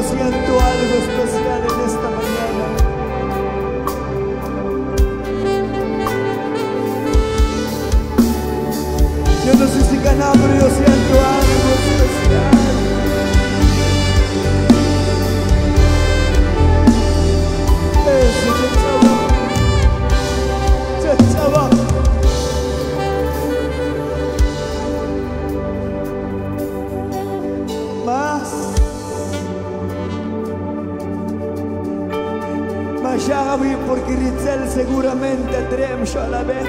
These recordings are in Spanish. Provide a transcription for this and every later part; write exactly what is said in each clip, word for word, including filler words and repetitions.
siento algo especial en esta mañana. Yo no sé si ganar, pero yo siento algo especial. Eso, chachaba, chachaba. Más, más ya vi porque Ritzel seguramente tremó a la vez.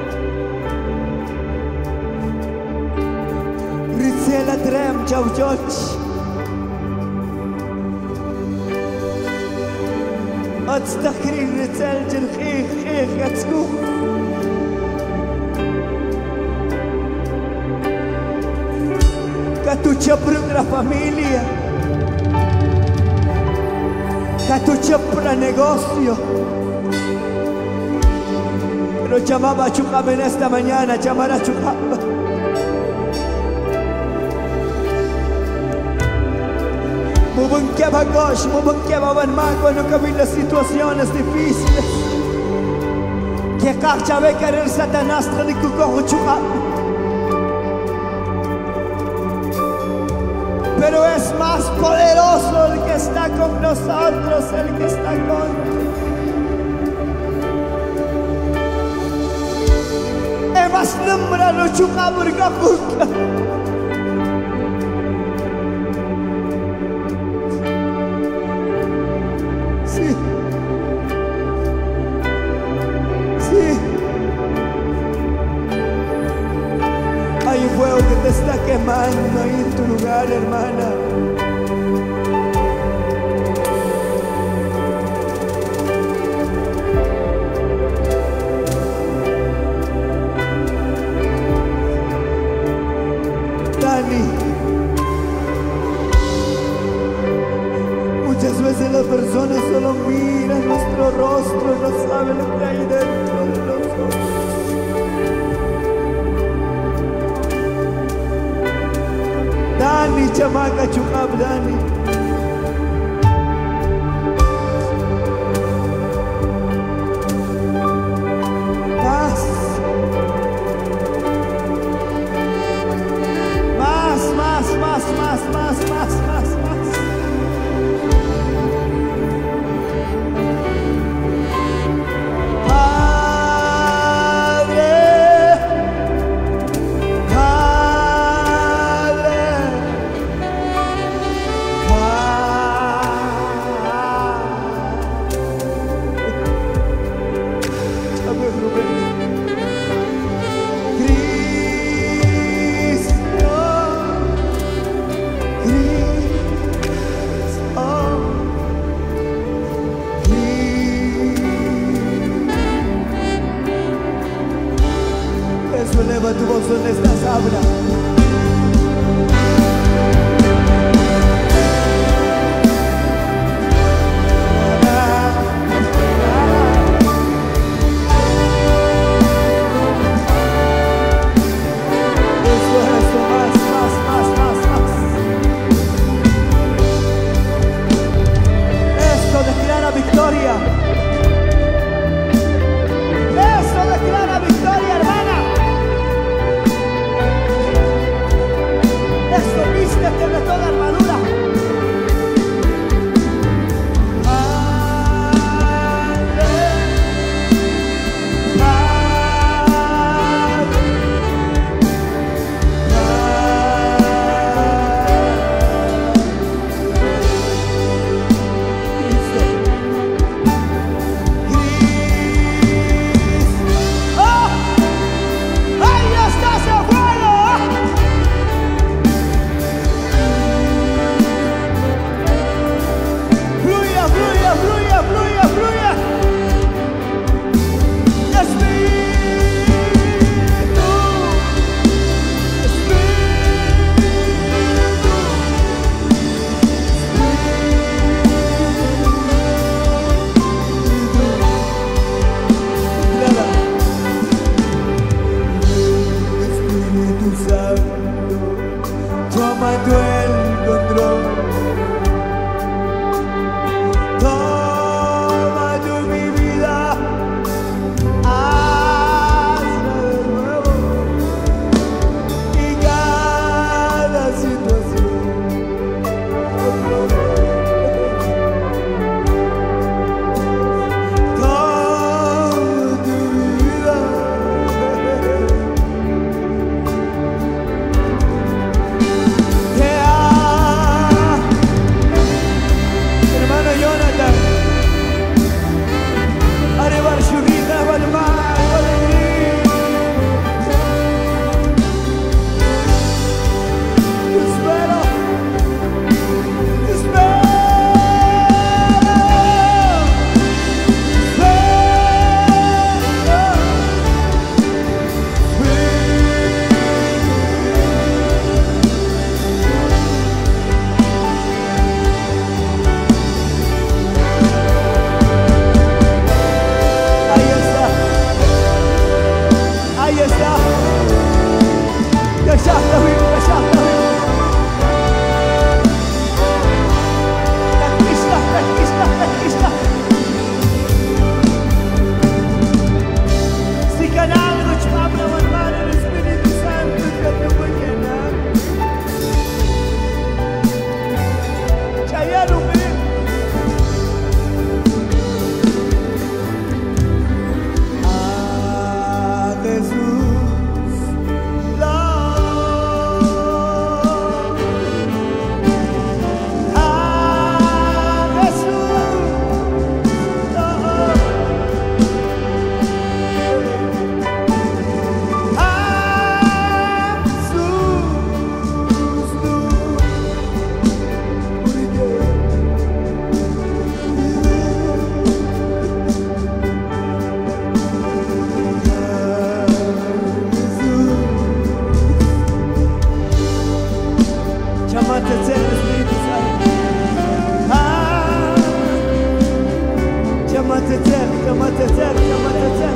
Ritzel a trem, chau choch. أتستخرج رسالة الخيخ خيخ يتسكو que tu chapra la familia, que tu chapra negocio. Pero llamaba a Chukaba en esta mañana, llamar a Chukaba. Mubunqueba gosh, mubunqueba banma cuando cabin las situaciones difíciles. Que cacha ve querer Satanás de cucojo Chukaba. Pero es más poderoso el que está con nosotros, el que está con nosotros. Es más nombrado Chukaburga. Sí. Sí. Hay un fuego que te está quemando ahí en tu lugar, hermana. Dani, muchas veces las personas solo miran nuestro rostro, no saben lo que hay dentro de nosotros. Dani, chamaca, Chukab, Dani. Más. Más, más, más, más, más, más, más, más. Padre. Padre. chamatecer, chamatecer.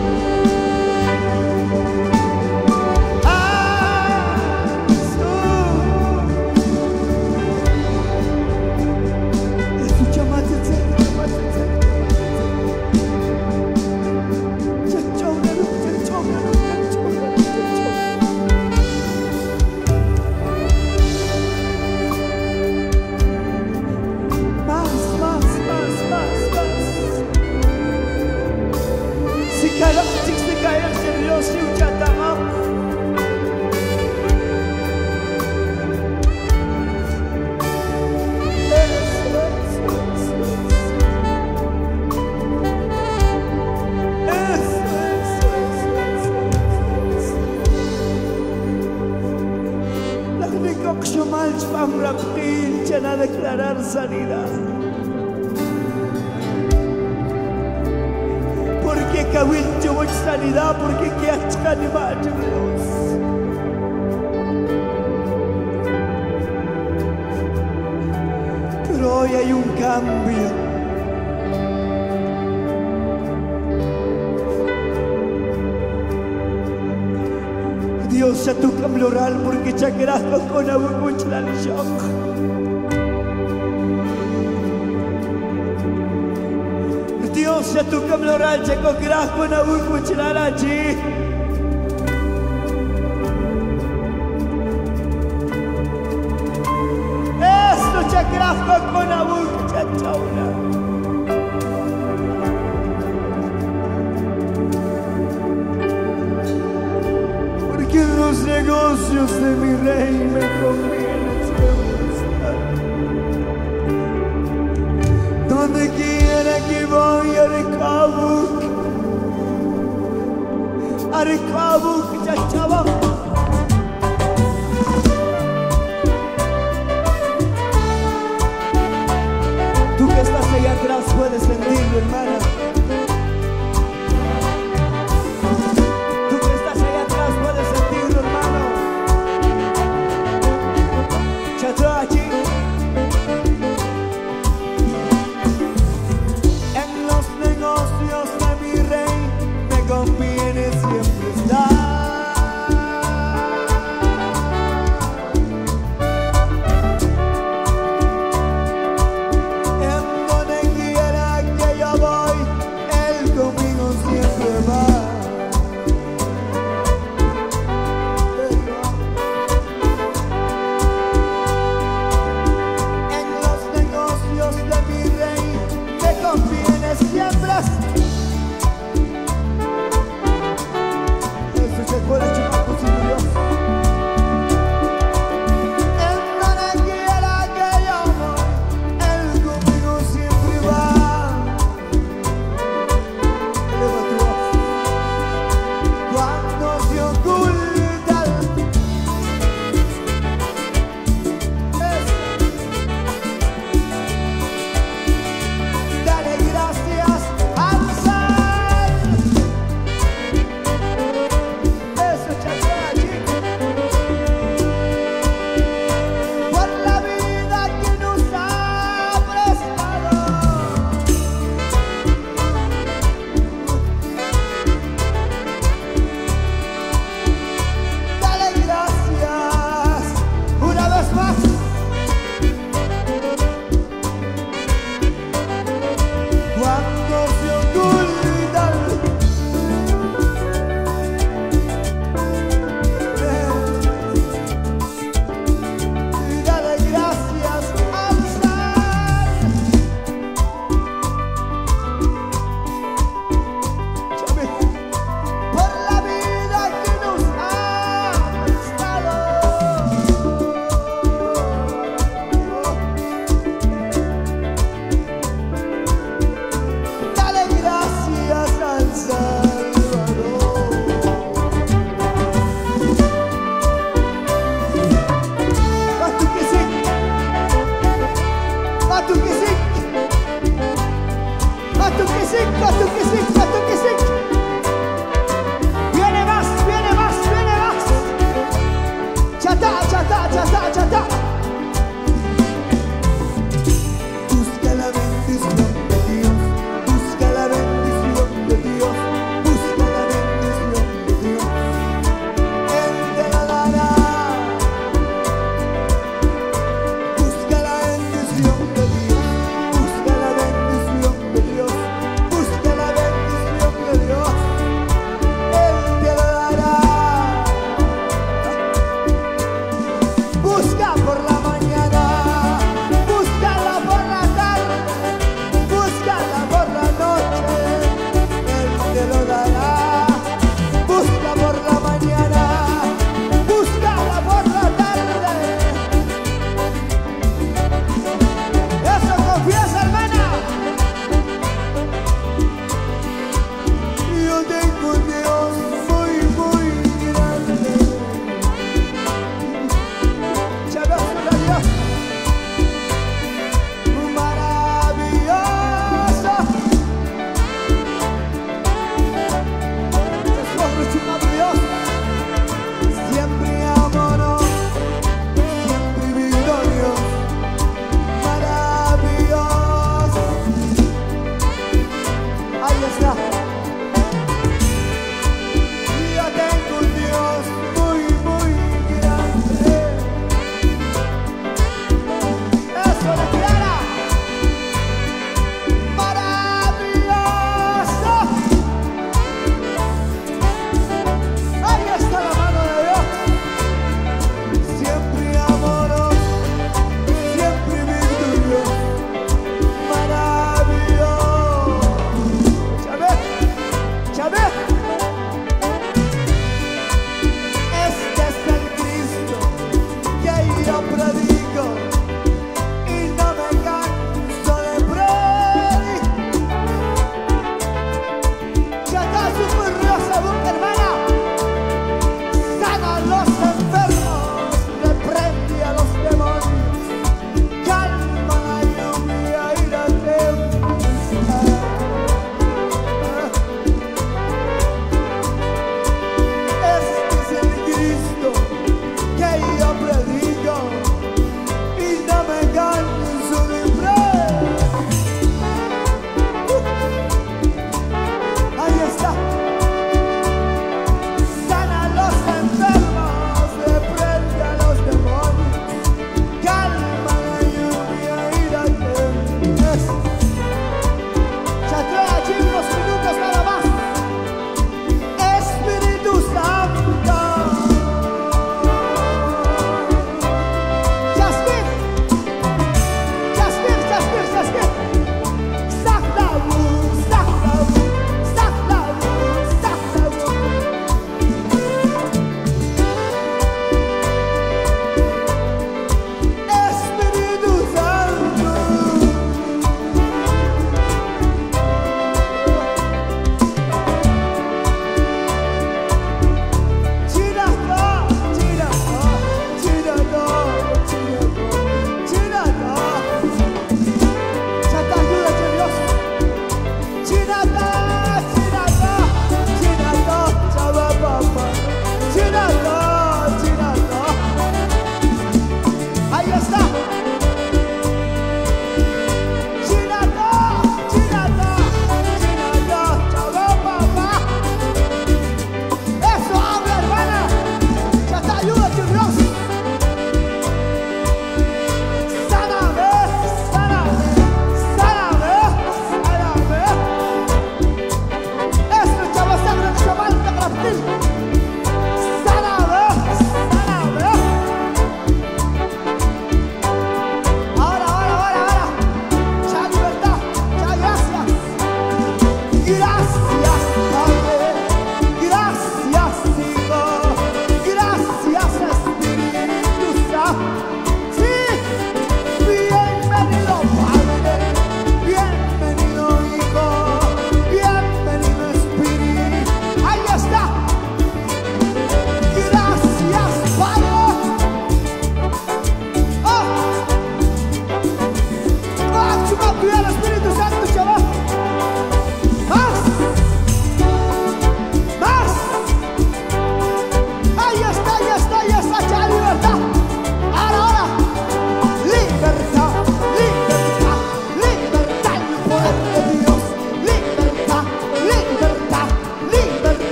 A declarar sanidad, porque cabello mucha sanidad, porque que animar Dios. Pero hoy hay un cambio. Dios ya tu cambio oral, porque ya quedas con agua mucho la shock. Dios ya tu cambio oral, ya con quedas con agua mucho la allí. Esto ya quedas con agua mucho chauna. Porque en los negocios de mi rey me conviene siempre estar. Donde quiera que voy, Arecabuk, Arecabuk, ya chava. Tú que estás allá atrás puedes sentirlo, hermana. Voy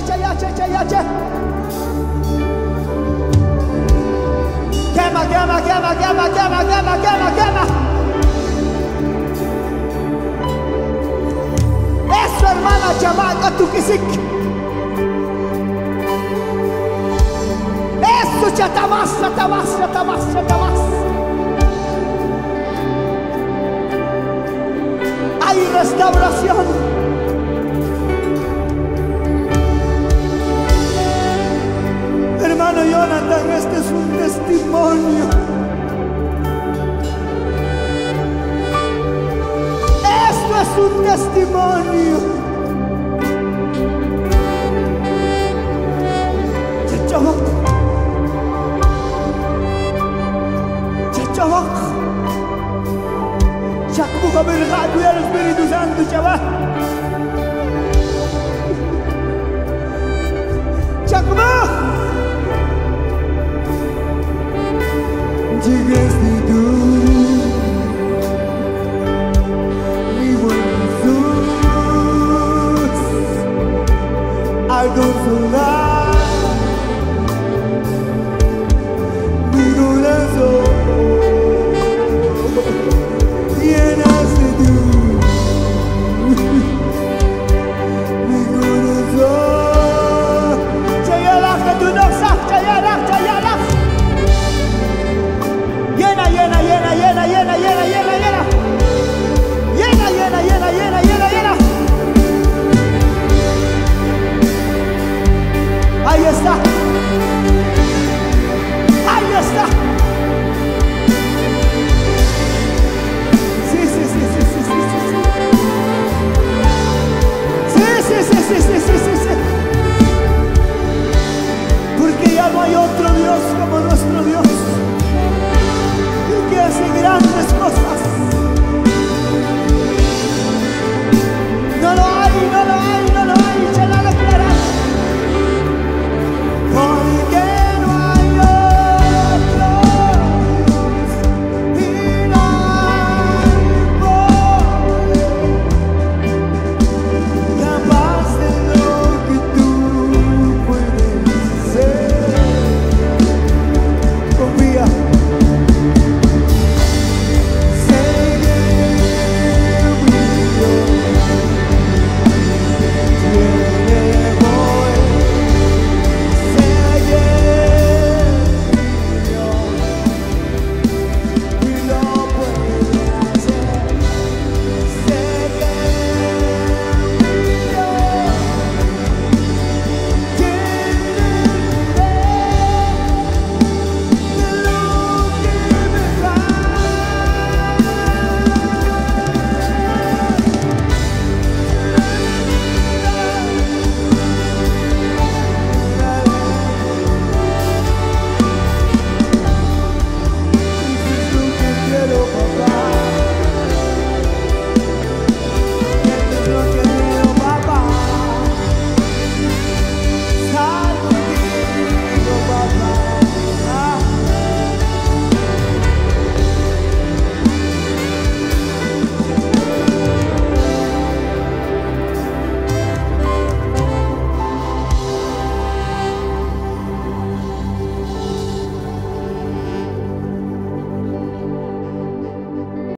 yache, yache, yache, yache. Quema, quema, quema, quema, quema, quema, quema, quema. Eso, hermana, chamaca, tu kisik. Eso, chatabas, chatabas, chatabas, chatabas. Hay restauración. Hermano Jonathan, este es un testimonio. Esto es un testimonio. Chachabok. Chachabok. Chakbuka berhadu ya Espíritu Santo, chaval. Chakbuk. Llegaste tú, mi buen Jesús, a consolar mi corazón. Llenaste tú mi corazón. Chayalak, tu no sabes, chayalak, chayalak. Llena, llena, llena, llena, llena, llena, llena, llena. Llena, llena, llena, llena, llena, llena. Ahí está. Ahí está. Sí, sí, sí, sí, sí, sí, sí. Sí, sí, sí, sí, sí, sí, sí, sí. Porque ya no hay otro Dios como nuestro Dios, que hace grandes cosas. No lo hay, no lo hay.